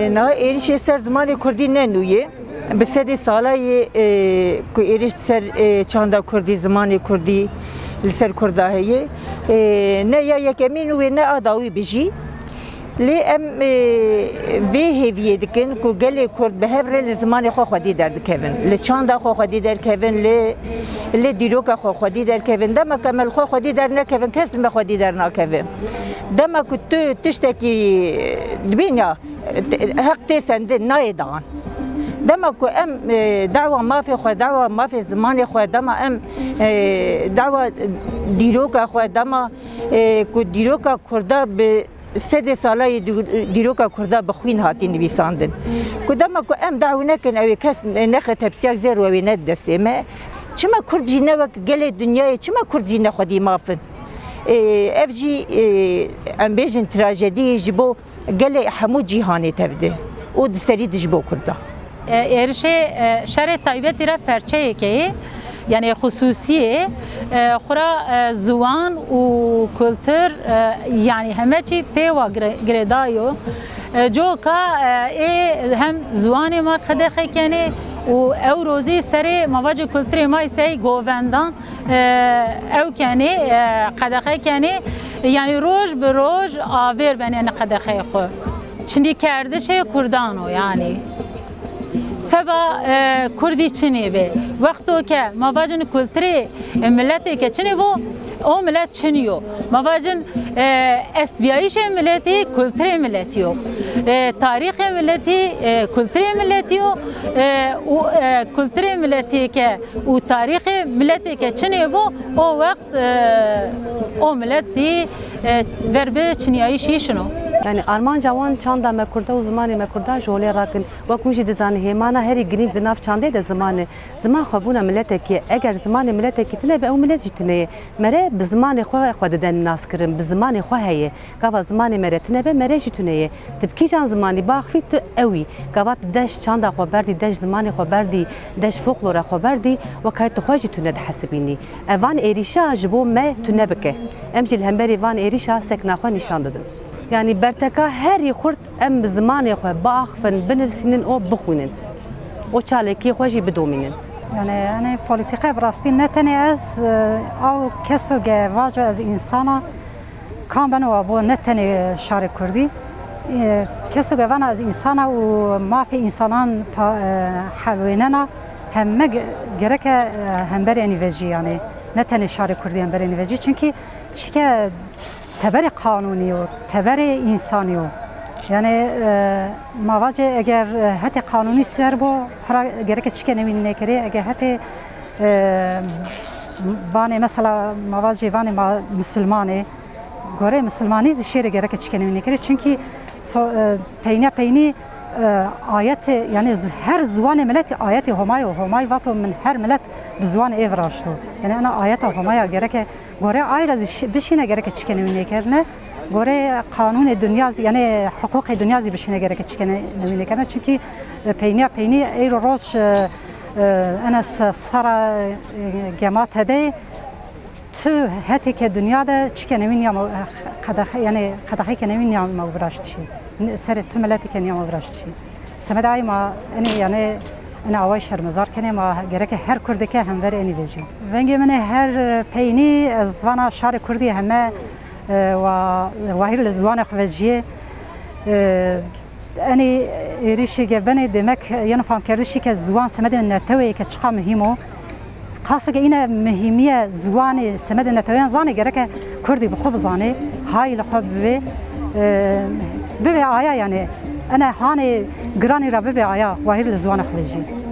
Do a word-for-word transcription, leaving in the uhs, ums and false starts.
نه ایریش سر زمان کردی ننویه بسیاری سالای که ایریش سر چند کردی زمان کردی لسر کردایه نه یا یکمی نوی نه آداوی بجی لی ام به هیویه دکن که گلی کرد به هر زمان خو خودی درد کردن لی چند خو خودی درد کردن لی لی دیروک خو خودی درد کردن دم کامل خو خودی درد نکردن کسی ما خودی درد نکردن دم که تو تشتکی دبینیا حق تسند نایدان دم که ام دعوة ما في خو دعوة ما في زمان خو دم ام دعوة دیروک خو دم که دیروک کرده به سه ساله دیروکا کرده بخوین هاتی نویساندن کدام کو ام دعو نکن او کس نخ تبسیاک زیر و ند دسته ما چما کردی نوک گل دنیای چما کردی نخودی مافن اف جی ام بیجن تراژدی جبو گل حمو جهانی تبده او دسری دجبو کرده ارشه شر طایبت را فرچه کی يعني خصوصية خورا زوان وكولتر يعني همشي بيوا جريدايو جوكا اي هم زواني ما خدخي كاني و او روزي سري مواجه كولتري ما يسي جوفندان او كاني خدخي كاني يعني روج بروج آوير بني انا خدخي خو چني كردش كردانو يعني سبا کردی چنی به وقتی که مواجن کلتری ملتی که چنی و او ملت چنیو مواجن اسبیایش ملتی کلتری ملتیو تاریخ ملتی کلتری ملتیو و کلتری ملتی که و تاریخ ملتی که چنی و او وقت او ملتی بربه چنیایشی شنو يعني أرمان جوان چند ما کرده و زمان ما کرده جولی راکن و کوچی دزانه همان هری گرین دناف چنده د زمان زمان خوابونه ملت کی اگر زمان ملت کی تنه به او ملت جتنه مره به زمان خو خود دن ناس کرم به زمان خو هي کاوا زمان مره تنه به مره جتنه تبکی جان زمانی باخفی تو اوی کاوا دش چند خو بردی دش زمان خو بردی دش فوقلور خو بردی و کایت خو جتنه د حسبینی اوان ایریشا جبو ما تنه بکه امجل همبری وان ایریشا سکنا خو نشان دادم يعني برتكا هري خرد ام بزمان خو باخفن بنفسين او بخونن او چالكي خوجي بدومينن يعني انا بوليتيكا براستي نتني از او كسو واجه از انسانا كان بنو ابو نتني شارك كردي كسو وانا از انسانا وما في انسانان حويننا هم جرك هم بري انفجي يعني نتني شارك كردي هم بري انفجي چونكي شكا تبر قانونی و تبر انسانی و یعنی مواجه اگر حتی قانونی سر با خرا گرک چیکه نمی نکری اگر حتی بانی مثلا مواجه بانی ما مسلمانه گوره مسلمانی زشیر گرک چیکه نمی نکری چونکی پینه پینی آیت یعنی هر زوان ملت آیت همای و همای وقت من هر ملت بزوان ایفراش شد یعنی انا آیت همای گرک گوره آیرز بشینه گره که چیکه نمی کرنه گوره قانون دنیا یعنی حقوق دنیا زی بشینه گره که چیکه نمی کرنه چونکی پینیا پینی ای رو روش انا سر جماعت ده تو هتی که دنیا ده چیکه نمی نیم قدخ یعنی قدخی که نمی نیم مبراشتی سر تو ملتی که نیم مبراشتی سمت آی ما اینی یعنی أنا أول شرمزار كني ما جرك هر كردي كهم بري إني بيجي. وينجي من هر بيني زوانا شار كردي هما وواهير الزوان خفجية أنا ريشي جبني دمك ينفهم كردشي كزوان سمد النتوي كتشقى مهمو خاصة إنا مهمية زوان سمد النتوي زاني جرك كردي بخوب زاني هاي لخوب بي ببي آيا يعني أنا هاني جراني ربي آيا واهير الزوان خفجية.